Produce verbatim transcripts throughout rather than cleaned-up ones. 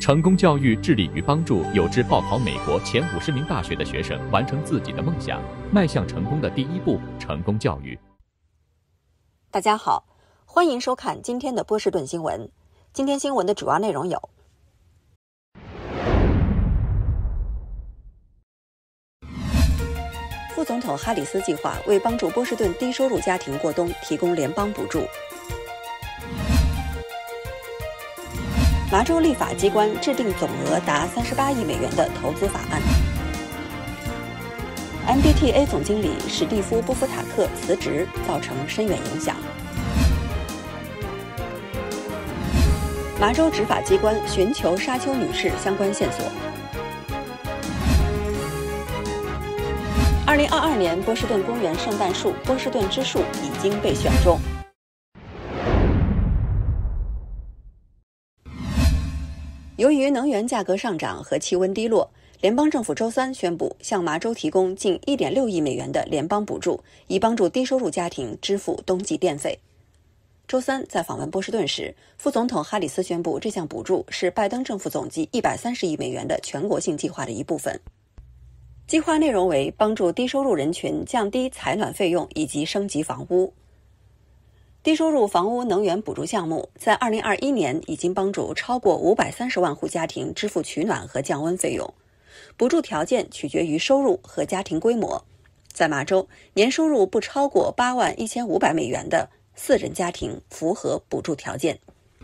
成功教育致力于帮助有志报考美国前五十名大学的学生完成自己的梦想，迈向成功的第一步。成功教育。 大家好，欢迎收看今天的波士顿新闻。今天新闻的主要内容有：副总统哈里斯计划为帮助波士顿低收入家庭过冬提供联邦补助。麻州立法机关制定总额达三十八亿美元的投资法案。M B T A 总经理史蒂夫·波夫塔克辞职，造成深远影响。麻州执法机关寻求沙丘女士相关线索。二零二二年波士顿公园圣诞树波士顿之树已经被选中。由于能源价格上涨和气温低落，联邦政府周三宣布向麻州提供近 一点六亿美元的联邦补助，以帮助低收入家庭支付冬季电费。周三在访问波士顿时，副总统哈里斯宣布这项补助是拜登政府总计一百三十亿美元的全国性计划的一部分。计划内容为帮助低收入人群降低采暖费用以及升级房屋。低收入房屋能源补助项目在二零二一年已经帮助超过五百三十万户家庭支付取暖和降温费用。补助条件取决于收入和家庭规模。在麻州，年收入不超过八万一千五百美元的四人家庭符合补助条件。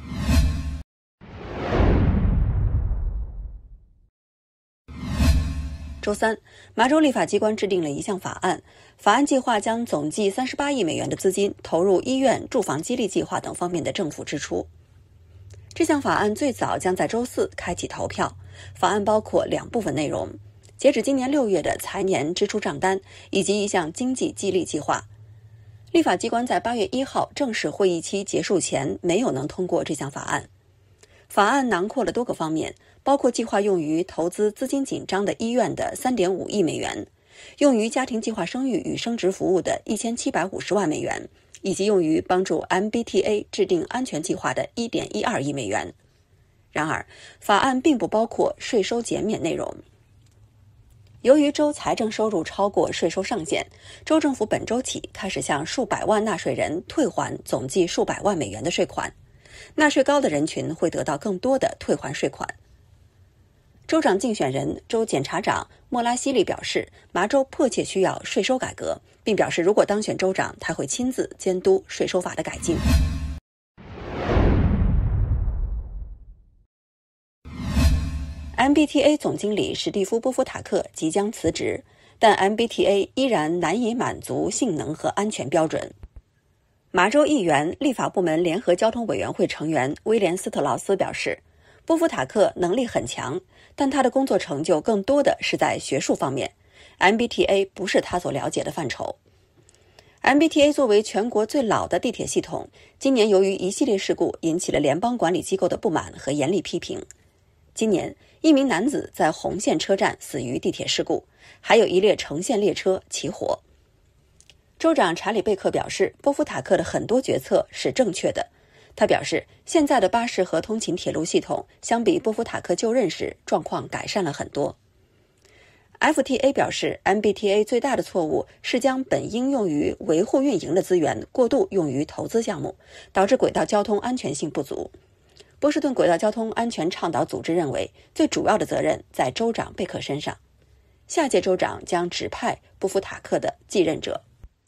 周三，麻州立法机关制定了一项法案，法案计划将总计三十八亿美元的资金投入医院、住房激励计划等方面的政府支出。这项法案最早将在周四开启投票。法案包括两部分内容：截止今年六月的财年支出账单，以及一项经济激励计划。立法机关在八月一号正式会议期结束前没有能通过这项法案。法案囊括了多个方面，包括计划用于投资资金紧张的医院的 三点五亿美元，用于家庭计划生育与生殖服务的一千七百五十万美元，以及用于帮助 M B T A 制定安全计划的 一点一二亿美元。然而，法案并不包括税收减免内容。由于州财政收入超过税收上限，州政府本周起开始向数百万纳税人退还总计数百万美元的税款。纳税高的人群会得到更多的退还税款。州长竞选人、州检察长莫拉西利表示，麻州迫切需要税收改革，并表示如果当选州长，他会亲自监督税收法的改进。M B T A 总经理史蒂夫·波夫塔克即将辞职，但 M B T A 依然难以满足性能和安全标准。麻州议员立法部门联合交通委员会成员威廉斯特劳斯表示，波夫塔克能力很强，但他的工作成就更多的是在学术方面。M B T A 不是他所了解的范畴。M B T A 作为全国最老的地铁系统，今年由于一系列事故引起了联邦管理机构的不满和严厉批评。今年，一名男子在红线车站死于地铁事故，还有一列城线列车起火。州长查理·贝克表示，波夫塔克的很多决策是正确的。他表示，现在的巴士和通勤铁路系统相比波夫塔克就任时状况改善了很多。F T A 表示 M B T A 最大的错误是将本应用于维护运营的资源过度用于投资项目，导致轨道交通安全性不足。波士顿轨道交通安全倡导组织认为，最主要的责任在州长贝克身上。下届州长将指派波夫塔克的继任者。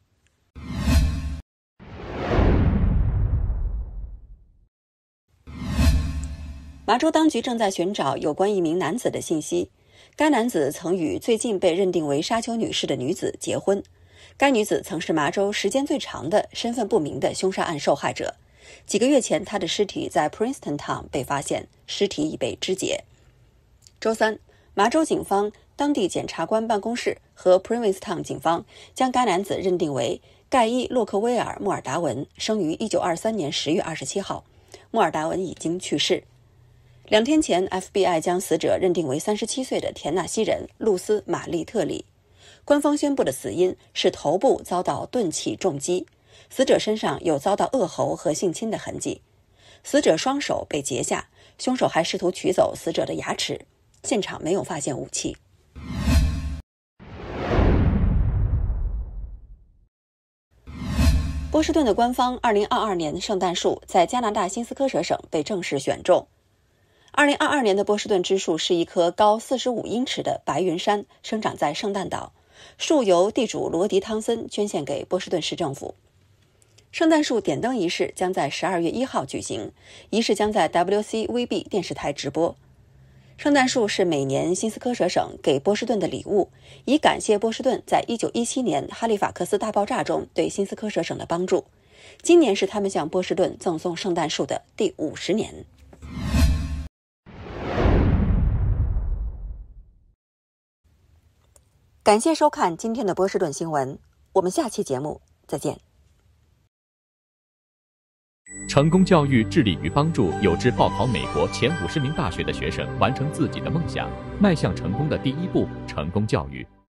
麻州当局正在寻找有关一名男子的信息。该男子曾与最近被认定为沙丘女士的女子结婚。该女子曾是麻州时间最长的身份不明的凶杀案受害者。几个月前，她的尸体在 Princeton Town 被发现，尸体已被肢解。周三，麻州警方、当地检察官办公室和 Princeton 警方将该男子认定为盖伊·洛克威尔·莫尔达文，生于一九二三年十月二十七号。莫尔达文已经去世。两天前 F B I 将死者认定为三十七岁的田纳西人露丝·玛丽特里。官方宣布的死因是头部遭到钝器重击，死者身上有遭到扼喉和性侵的痕迹。死者双手被截下， 凶手还试图取走死者的牙齿，现场没有发现武器。波士顿的官方二零二二年圣诞树在加拿大新斯科舍省被正式选中。二零二二年的波士顿之树是一棵高四十五英尺的白云杉，生长在圣诞岛，树由地主罗迪·汤森捐献给波士顿市政府。圣诞树点灯仪式将在十二月一号举行，仪式将在 W C V B 电视台直播。圣诞树是每年新斯科舍省给波士顿的礼物，以感谢波士顿在一九一七年哈利法克斯大爆炸中对新斯科舍省的帮助。今年是他们向波士顿赠送圣诞树的第五十年。感谢收看今天的波士顿新闻，我们下期节目再见。 成功教育致力于帮助有志报考美国前五十名大学的学生完成自己的梦想，迈向成功的第一步。成功教育。